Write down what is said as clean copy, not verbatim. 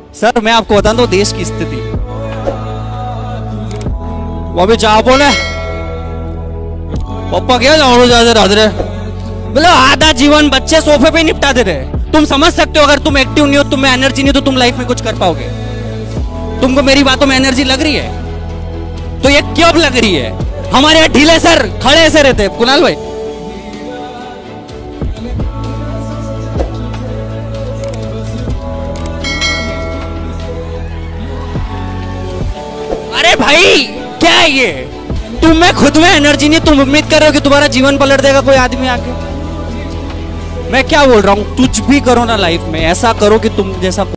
Sir मैं आपको बता दूं देश की स्थिति, वो अभी चाह बोले पापा क्या झाड़ू ज्यादा रात रहे, मतलब आधा जीवन बच्चे सोफे पे निपटा दे रहे। तुम समझ सकते हो अगर तुम एक्टिव नहीं हो, तुम में एनर्जी नहीं, तो तुम लाइफ में कुछ कर पाओगे? तुमको मेरी बातों में एनर्जी लग रही है तो ये क्यों लग रही है? हमारे यहाँ ढीले सर खड़े ऐसे रहते हैं कुणाल भाई। अरे भाई क्या है ये? तुम में खुद में एनर्जी नहीं, तुम उम्मीद कर रहे हो कि तुम्हारा जीवन पलट देगा कोई आदमी आके? मैं क्या बोल रहा हूं, कुछ भी करो ना लाइफ में, ऐसा करो कि तुम जैसा